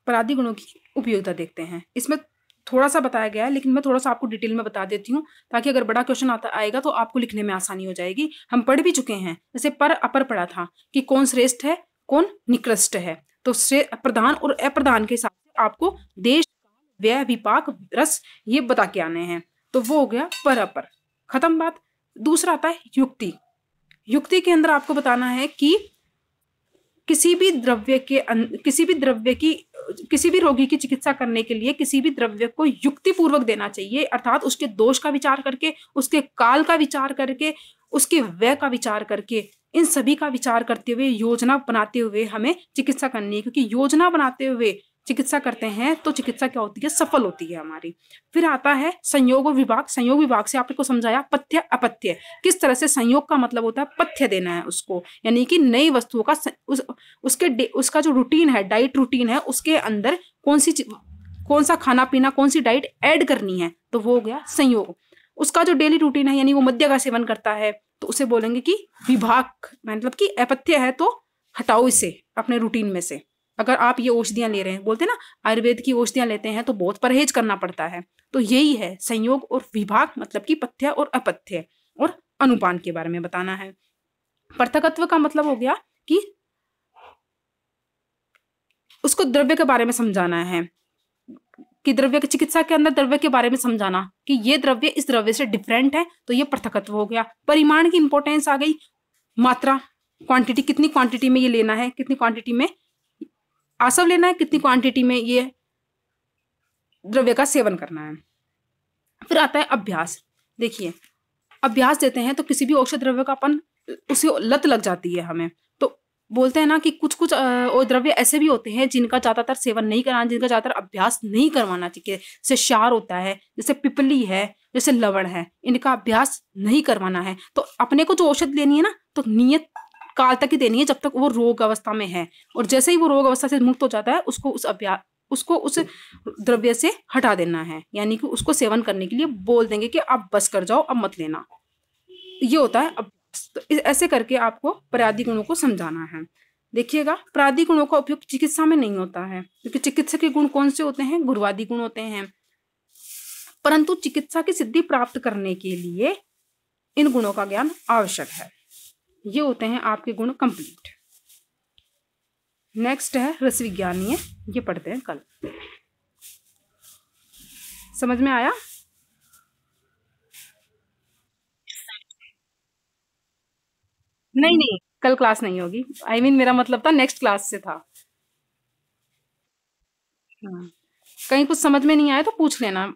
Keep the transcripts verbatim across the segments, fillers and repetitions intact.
परादी गुणों की उपयोगिता देखते हैं। इसमें थोड़ा सा बताया गया है, लेकिन मैं थोड़ा सा आपको डिटेल में बता देती हूँ ताकि अगर बड़ा क्वेश्चन आता आएगा तो आपको लिखने में आसानी हो जाएगी। हम पढ़ भी चुके हैं, जैसे पर अपर पढ़ा था कि कौन श्रेष्ठ है कौन निकृष्ट है। तो प्रधान और अप्रधान के हिसाब से आपको देश, व्यय, विपाक, रस ये बता के आने हैं। तो वो हो गया पर अपर, खत्म बात। दूसरा आता है युक्ति। युक्ति के अंदर आपको बताना है कि किसी भी द्रव्य के किसी भी द्रव्य की किसी भी रोगी की चिकित्सा करने के लिए किसी भी द्रव्य को युक्ति पूर्वक देना चाहिए, अर्थात उसके दोष का विचार करके, उसके काल का विचार करके, उसके व्यय का विचार करके, इन सभी का विचार करते हुए योजना बनाते हुए हमें चिकित्सा करनी है। क्योंकि योजना बनाते हुए चिकित्सा करते हैं तो चिकित्सा क्या होती है, सफल होती है हमारी। फिर आता है संयोग विभाग। संयोग विभाग से आपको समझाया पथ्य अपथ्य, किस तरह से संयोग का मतलब होता है पथ्य देना है उसको, यानी कि नई वस्तुओं का उस, उसके उसका जो रूटीन है, डाइट रूटीन है, उसके अंदर कौन सी कौन सा खाना पीना, कौन सी डाइट ऐड करनी है, तो वो हो गया संयोग। उसका जो डेली रूटीन है, यानी वो मद्य का सेवन करता है, तो उसे बोलेंगे कि विभाग, मतलब कि अपथ्य है तो हटाओ इसे अपने रूटीन में से। अगर आप ये औषधियां ले रहे हैं, बोलते हैं ना आयुर्वेद की औषधियां लेते हैं तो बहुत परहेज करना पड़ता है, तो यही है संयोग और विभाग, मतलब कि पथ्य और अपथ्य और अनुपान के बारे में बताना है। पृथकत्व का मतलब हो गया कि उसको द्रव्य के बारे में समझाना है, कि द्रव्य की चिकित्सा के अंदर द्रव्य के बारे में समझाना कि ये द्रव्य इस द्रव्य से डिफरेंट है, तो ये पृथकत्व हो गया। परिमाण की इंपॉर्टेंस आ गई, मात्रा, क्वांटिटी, कितनी क्वांटिटी में ये लेना है, कितनी क्वांटिटी में आसव लेना है, कितनी क्वांटिटी में ये द्रव्य का सेवन करना है। फिर आता है अभ्यास। देखिए अभ्यास देते हैं तो किसी भी औषध द्रव्य का अपन उसे लत लग जाती है हमें, तो बोलते हैं ना कि कुछ कुछ द्रव्य ऐसे भी होते हैं जिनका ज्यादातर सेवन नहीं कराना, जिनका ज्यादातर अभ्यास नहीं करवाना चाहिए। जैसे क्षार होता है, जैसे पिपली है, जैसे लवण है, इनका अभ्यास नहीं करवाना है। तो अपने को जो औषध लेनी है ना, तो नियत काल तक ही देनी है, जब तक वो रोग अवस्था में है, और जैसे ही वो रोग अवस्था से मुक्त हो जाता है उसको उस अभ्यास उसको उस द्रव्य से हटा देना है, यानी कि उसको सेवन करने के लिए बोल देंगे कि आप बस कर जाओ, अब मत लेना। ये होता है अभ्यास। तो ऐसे करके आपको परादी गुणों को समझाना है। देखिएगा परादी गुणों का उपयोग चिकित्सा में नहीं होता है, क्योंकि चिकित्सा के गुण कौन से होते हैं, गुरुवादी गुण होते हैं, परंतु चिकित्सा की सिद्धि प्राप्त करने के लिए इन गुणों का ज्ञान आवश्यक है। ये होते हैं आपके गुण कंप्लीट। नेक्स्ट है रस विज्ञानीय, ये पढ़ते हैं कल। समझ में आया? नहीं नहीं, कल क्लास नहीं होगी। आई I मीन mean, मेरा मतलब था नेक्स्ट क्लास से था। हाँ। कहीं कुछ समझ में नहीं आया तो पूछ लेना।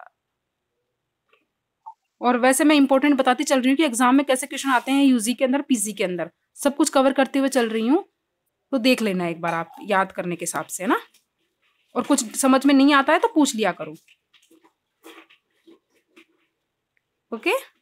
और वैसे मैं इंपॉर्टेंट बताती चल रही हूँ कि एग्जाम में कैसे क्वेश्चन आते हैं, यूजी के अंदर, पीजी के अंदर, सब कुछ कवर करते हुए चल रही हूँ। तो देख लेना एक बार आप याद करने के हिसाब से, है ना। और कुछ समझ में नहीं आता है तो पूछ लिया करो। ओके।